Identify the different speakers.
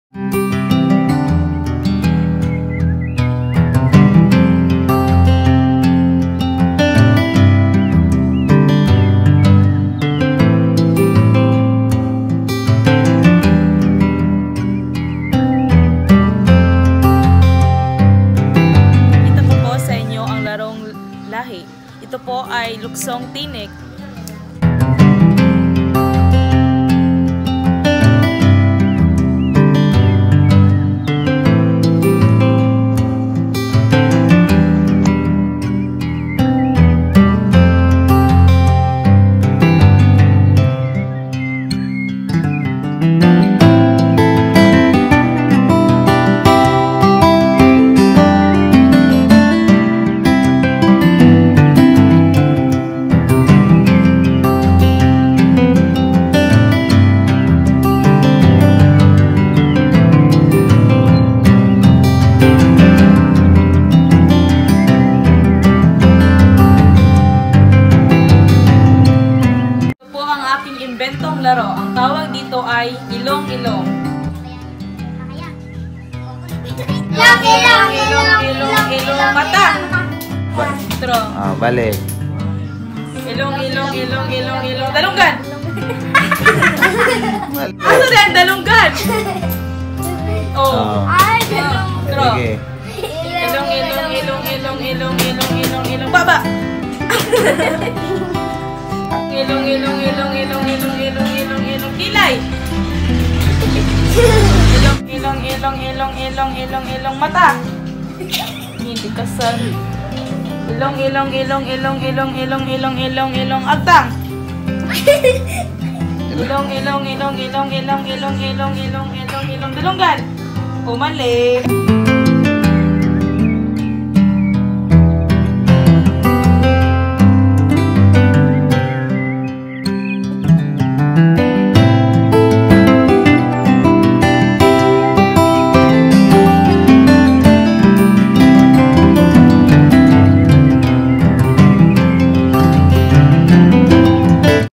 Speaker 1: Ito po ay luksong tinik. Inventong laro. Ang tawag dito ay ilong-ilong. Ilong-ilong mata. Draw.
Speaker 2: Balik.
Speaker 1: Ilong-ilong. Dalunggan. Ano din? Dalunggan. Oh. Draw. Ilong. Baba. Ilong, kilay. Ilong, mata. Hindi kasal. Ilong, agtang. Ilong, dalunggan. Umali.